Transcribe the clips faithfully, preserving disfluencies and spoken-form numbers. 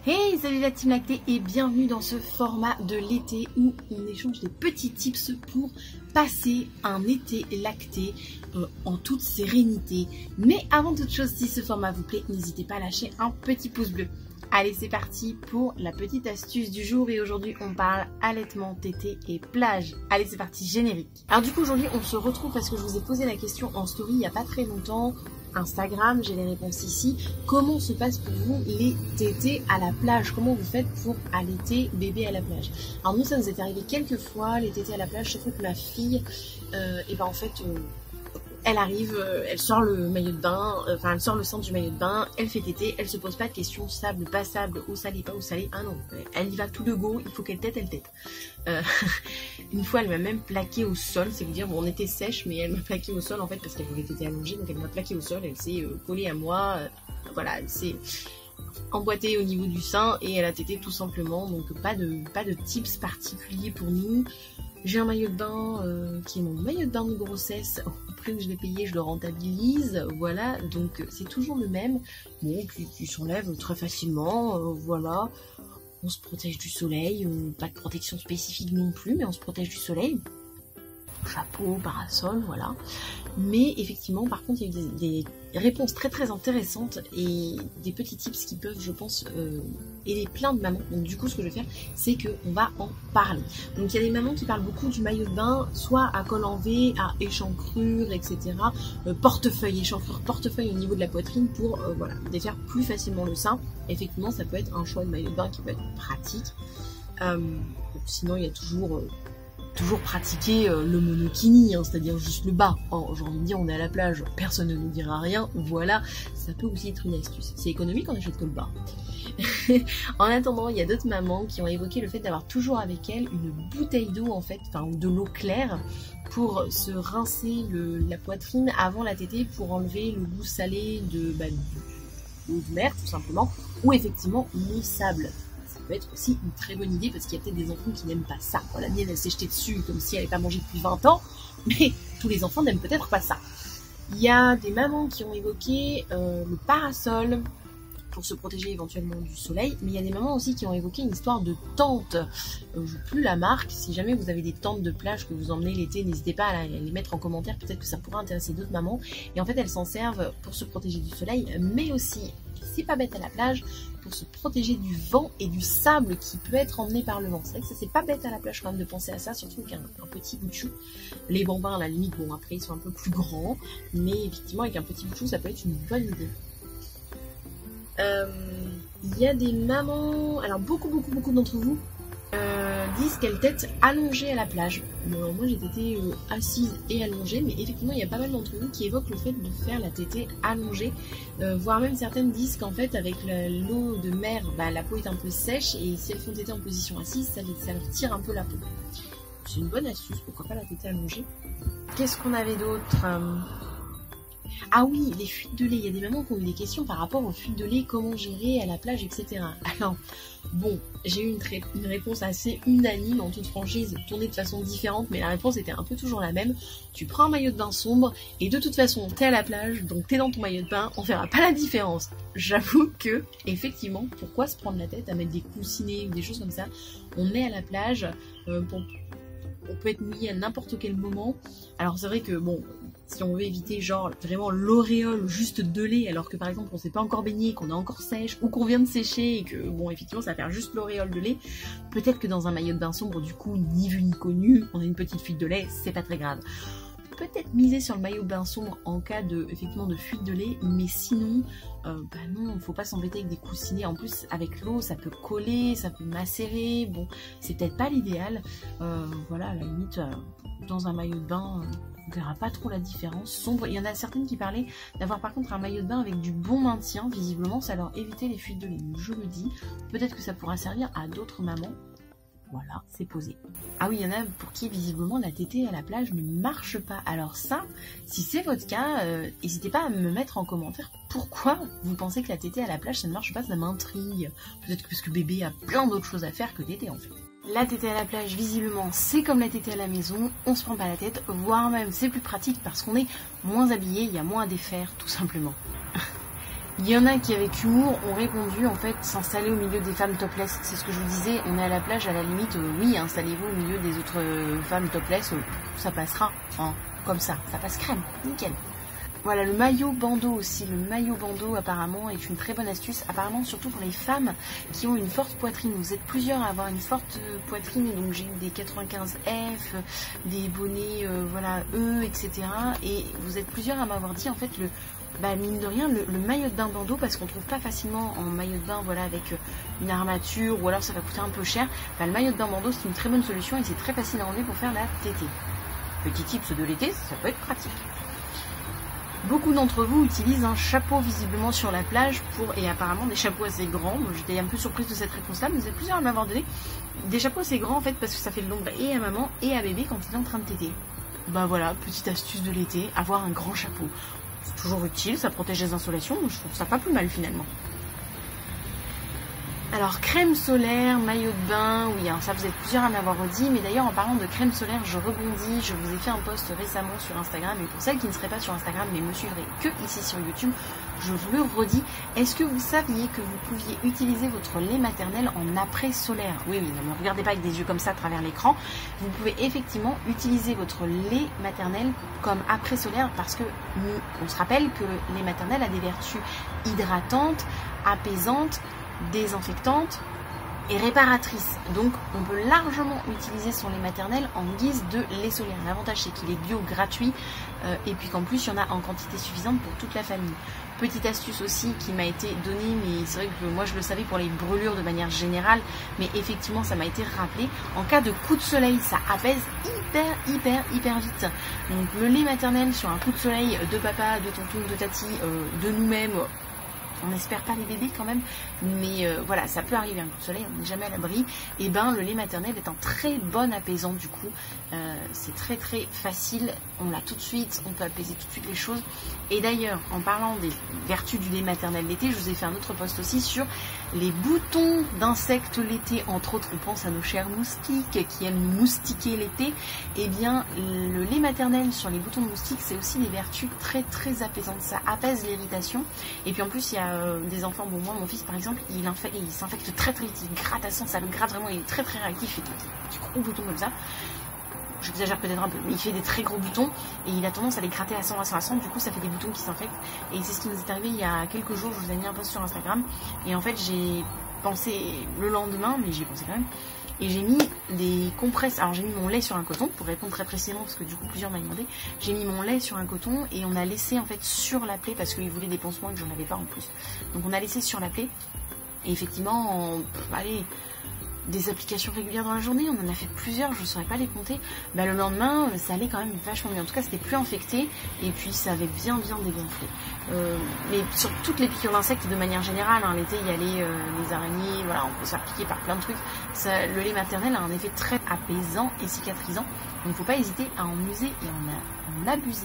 Hey, salut la team lactée et bienvenue dans ce format de l'été où on échange des petits tips pour passer un été lacté euh, en toute sérénité. Mais avant toute chose, si ce format vous plaît, n'hésitez pas à lâcher un petit pouce bleu. Allez, c'est parti pour la petite astuce du jour et aujourd'hui on parle allaitement, tété et plage. Allez, c'est parti, générique. Alors du coup aujourd'hui on se retrouve parce que je vous ai posé la question en story il n'y a pas très longtemps. Instagram, j'ai les réponses ici. Comment se passe pour vous les tétés à la plage? Comment vous faites pour allaiter bébé à la plage? Alors nous, ça nous est arrivé quelques fois, les tétés à la plage, chaque fois que ma fille, euh, et ben en fait, euh, elle arrive, euh, elle sort le maillot de bain, euh, enfin elle sort le centre du maillot de bain, elle fait tété, elle se pose pas de questions, sable, pas sable, eau salée, pas eau salée. Ah non, elle y va tout de go, il faut qu'elle tète, elle tète. Euh, une fois, elle m'a même plaqué au sol, c'est vous dire, bon, on était sèche, mais elle m'a plaqué au sol en fait parce qu'elle voulait téter allongée, donc elle m'a plaqué au sol, elle s'est euh, collée à moi, euh, voilà, elle s'est emboîtée au niveau du sein et elle a tété tout simplement, donc pas de, pas de tips particuliers pour nous. J'ai un maillot de bain euh, qui est mon maillot de bain de grossesse. Au prix où je l'ai payé, je le rentabilise. Voilà, donc c'est toujours le même. Bon, qui, qui s'enlève très facilement. Euh, voilà, on se protège du soleil. Euh, pas de protection spécifique non plus, mais on se protège du soleil. Chapeau, parasol, voilà. Mais effectivement, par contre, il y a eu des, des réponses très très intéressantes et des petits tips qui peuvent, je pense, euh, aider plein de mamans. Donc du coup, ce que je vais faire, c'est qu'on va en parler. Donc il y a des mamans qui parlent beaucoup du maillot de bain, soit à col en V, à échancrure, et cetera. Euh, portefeuille, échancrure, portefeuille au niveau de la poitrine pour euh, voilà, défaire plus facilement le sein. Effectivement, ça peut être un choix de maillot de bain qui peut être pratique. Euh, sinon, il y a toujours... Euh, toujours pratiquer euh, le monokini, hein, c'est-à-dire juste le bas. Oh, j'ai envie de dire, on est à la plage, personne ne nous dira rien, voilà, ça peut aussi être une astuce. C'est économique, on achète que le bas. En attendant, il y a d'autres mamans qui ont évoqué le fait d'avoir toujours avec elles une bouteille d'eau, en fait, enfin, ou de l'eau claire, pour se rincer le, la poitrine avant la tétée, pour enlever le goût salé de bah, l'eau de mer, tout simplement, ou effectivement le sable. Peut être aussi une très bonne idée parce qu'il y a peut-être des enfants qui n'aiment pas ça. La mienne, elle s'est jetée dessus comme si elle n'avait pas mangé depuis vingt ans, mais tous les enfants n'aiment peut-être pas ça. Il y a des mamans qui ont évoqué euh, le parasol pour se protéger éventuellement du soleil, mais il y a des mamans aussi qui ont évoqué une histoire de tente. Euh, je ne sais plus la marque, si jamais vous avez des tentes de plage que vous emmenez l'été, n'hésitez pas à les mettre en commentaire, peut-être que ça pourrait intéresser d'autres mamans. Et en fait, elles s'en servent pour se protéger du soleil, mais aussi, c'est pas bête à la plage, pour se protéger du vent et du sable qui peut être emmené par le vent. C'est vrai que ça c'est pas bête à la plage quand même de penser à ça, surtout qu'un un petit bout de chou. Les bambins à la limite, bon après ils sont un peu plus grands, mais effectivement avec un petit bout de chou ça peut être une bonne idée. Euh, il y a des mamans, alors beaucoup beaucoup beaucoup d'entre vous euh, disent qu'elles tètent allongées à la plage. Bon, moi j'ai tété euh, assise et allongée, mais effectivement il y a pas mal d'entre vous qui évoquent le fait de faire la tétée allongée, euh, voire même certaines disent qu'en fait avec l'eau de mer, bah, la peau est un peu sèche et si elles font tétée en position assise, ça, ça leur tire un peu la peau. C'est une bonne astuce, pourquoi pas la tétée allongée. Qu'est-ce qu'on avait d'autre? Ah oui, les fuites de lait, il y a des mamans qui ont eu des questions par rapport aux fuites de lait, comment gérer à la plage, et cetera. Alors, bon, j'ai eu une, une réponse assez unanime, en toute franchise, tournée de façon différente, mais la réponse était un peu toujours la même. Tu prends un maillot de bain sombre, et de toute façon, t'es à la plage, donc t'es dans ton maillot de bain, on verra pas la différence. J'avoue que, effectivement, pourquoi se prendre la tête à mettre des coussinets ou des choses comme ça? On est à la plage, euh, pour... on peut être mouillé à n'importe quel moment. Alors c'est vrai que, bon... si on veut éviter genre vraiment l'auréole juste de lait alors que par exemple on s'est pas encore baigné, qu'on est encore sèche ou qu'on vient de sécher et que bon effectivement ça va faire juste l'auréole de lait, peut-être que dans un maillot de bain sombre du coup ni vu ni connu, on a une petite fuite de lait, c'est pas très grave. Peut-être miser sur le maillot de bain sombre en cas de effectivement de fuite de lait, mais sinon euh, bah non, faut pas s'embêter avec des coussinets. En plus avec l'eau ça peut coller, ça peut macérer, bon c'est peut-être pas l'idéal. Euh, voilà, à la limite euh, dans un maillot de bain euh, on verra pas trop la différence. Sombre, il y en a certaines qui parlaient d'avoir par contre un maillot de bain avec du bon maintien, visiblement ça leur évitait les fuites de lait. Je le dis, peut-être que ça pourra servir à d'autres mamans. Voilà, c'est posé. Ah oui, il y en a pour qui visiblement la tétée à la plage ne marche pas. Alors ça, si c'est votre cas, euh, n'hésitez pas à me mettre en commentaire pourquoi vous pensez que la tétée à la plage ça ne marche pas, ça m'intrigue. Peut-être que parce que bébé a plein d'autres choses à faire que tétée en fait. La tétée à la plage, visiblement, c'est comme la tétée à la maison, on se prend pas la tête, voire même c'est plus pratique parce qu'on est moins habillé, il y a moins à défaire, tout simplement. Il y en a qui avec humour ont répondu en fait s'installer au milieu des femmes topless. C'est ce que je vous disais, on est à la plage, à la limite, euh, oui, installez-vous au milieu des autres euh, femmes topless, euh, ça passera, hein, comme ça, ça passe crème, nickel. Voilà, le maillot bandeau aussi. Le maillot bandeau apparemment est une très bonne astuce, apparemment surtout pour les femmes qui ont une forte poitrine. Vous êtes plusieurs à avoir une forte poitrine, donc j'ai eu des quatre-vingt-quinze F, des bonnets euh, voilà E, et cetera. Et vous êtes plusieurs à m'avoir dit en fait le bah mine de rien le, le maillot de bain bandeau, parce qu'on trouve pas facilement en maillot de bain voilà avec une armature ou alors ça va coûter un peu cher. Bah, le maillot de bain bandeau c'est une très bonne solution et c'est très facile à enlever pour faire la tétée. Petit tips de l'été, ça peut être pratique. Beaucoup d'entre vous utilisent un chapeau visiblement sur la plage pour, et apparemment des chapeaux assez grands. J'étais un peu surprise de cette réponse là, mais vous êtes plusieurs à m'avoir donné des chapeaux assez grands en fait parce que ça fait de l'ombre et à maman et à bébé quand il est en train de téter. Bah voilà, petite astuce de l'été, avoir un grand chapeau. C'est toujours utile, ça protège les insolations, donc je trouve ça pas plus mal finalement. Alors crème solaire, maillot de bain, oui, alors ça vous êtes plusieurs à m'avoir redit, mais d'ailleurs en parlant de crème solaire, je rebondis, je vous ai fait un post récemment sur Instagram, et pour celles qui ne seraient pas sur Instagram mais me suivraient que ici sur YouTube, je vous le redis, est-ce que vous saviez que vous pouviez utiliser votre lait maternel en après solaire? Oui, oui, ne me regardez pas avec des yeux comme ça à travers l'écran, vous pouvez effectivement utiliser votre lait maternel comme après solaire, parce que nous, on se rappelle que le lait maternel a des vertus hydratantes, apaisantes, désinfectante et réparatrice. Donc on peut largement utiliser son lait maternel en guise de lait solaire. L'avantage c'est qu'il est bio, gratuit euh, et puis qu'en plus il y en a en quantité suffisante pour toute la famille. Petite astuce aussi qui m'a été donnée, mais c'est vrai que moi je le savais pour les brûlures de manière générale, mais effectivement ça m'a été rappelé. En cas de coup de soleil, ça apaise hyper hyper hyper vite. Donc le lait maternel sur un coup de soleil de papa, de tonton, de tati, euh, de nous-mêmes, on n'espère pas les bébés quand même, mais euh, voilà, ça peut arriver un coup de soleil, on n'est jamais à l'abri. Et ben le lait maternel est un très bon apaisant du coup, euh, c'est très très facile, on l'a tout de suite, on peut apaiser tout de suite les choses. Et d'ailleurs, en parlant des vertus du lait maternel l'été, je vous ai fait un autre post aussi sur les boutons d'insectes l'été, entre autres on pense à nos chers moustiques qui aiment nous moustiquer l'été. Et bien le lait maternel sur les boutons de moustiques, c'est aussi des vertus très très apaisantes, ça apaise l'irritation. Et puis en plus il y a des enfants, bon moi mon fils par exemple il, il s'infecte très très vite, il gratte à sang, ça le gratte vraiment, il est très très réactif, il fait des gros boutons comme ça, j'exagère peut-être un peu, mais il fait des très gros boutons et il a tendance à les gratter à sang, à sang, à sang, du coup ça fait des boutons qui s'infectent. Et c'est ce qui nous est arrivé il y a quelques jours, je vous ai mis un post sur Instagram et en fait j'ai pensé le lendemain, mais j'y ai pensé quand même, et j'ai mis des compresses, alors j'ai mis mon lait sur un coton, pour répondre très précisément, parce que du coup plusieurs m'ont demandé, j'ai mis mon lait sur un coton et on a laissé en fait sur la plaie, parce qu'ils voulaient des pansements et que j'en avais pas en plus. Donc on a laissé sur la plaie, et effectivement, en, pff, allez, des applications régulières dans la journée, on en a fait plusieurs, je ne saurais pas les compter. Bah, le lendemain, ça allait quand même vachement bien. En tout cas, c'était plus infecté et puis ça avait bien bien dégonflé. Euh, mais sur toutes les piqûres d'insectes, de manière générale, hein, l'été, il y a les, euh, les araignées, voilà, on peut se faire piquer par plein de trucs. Ça, le lait maternel a un effet très apaisant et cicatrisant. Donc, il ne faut pas hésiter à en user et en, en abuser.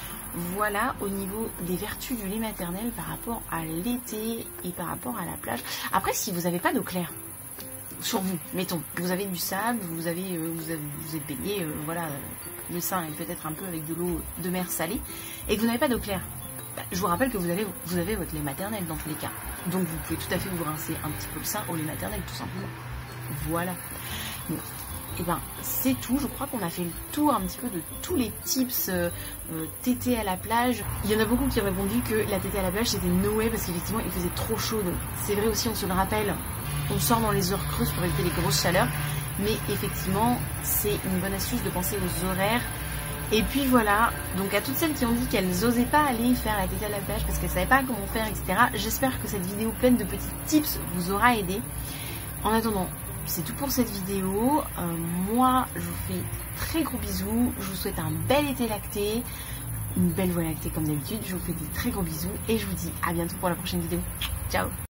Voilà au niveau des vertus du lait maternel par rapport à l'été et par rapport à la plage. Après, si vous n'avez pas d'eau claire sur vous, mettons, vous avez du sable, vous avez, euh, vous, avez vous êtes baigné, euh, voilà, le sein est peut-être un peu avec de l'eau de mer salée, et que vous n'avez pas d'eau claire, bah, je vous rappelle que vous avez, vous avez votre lait maternel dans tous les cas. Donc vous pouvez tout à fait vous rincer un petit peu le sein au lait maternel, tout simplement. Voilà. Bon. Et ben c'est tout, je crois qu'on a fait le tour un petit peu de tous les tips euh, euh, tétée à la plage. Il y en a beaucoup qui ont répondu que la tétée à la plage c'était no way parce qu'effectivement il faisait trop chaud. Donc c'est vrai aussi, on se le rappelle, on sort dans les heures creuses pour éviter les grosses chaleurs. Mais effectivement c'est une bonne astuce de penser aux horaires. Et puis voilà, donc à toutes celles qui ont dit qu'elles n'osaient pas aller faire la tétée à la plage parce qu'elles ne savaient pas comment faire, et cetera. J'espère que cette vidéo pleine de petits tips vous aura aidé. En attendant, c'est tout pour cette vidéo. Euh, moi, je vous fais très gros bisous. Je vous souhaite un bel été lacté, une belle voie lactée comme d'habitude. Je vous fais des très gros bisous et je vous dis à bientôt pour la prochaine vidéo. Ciao!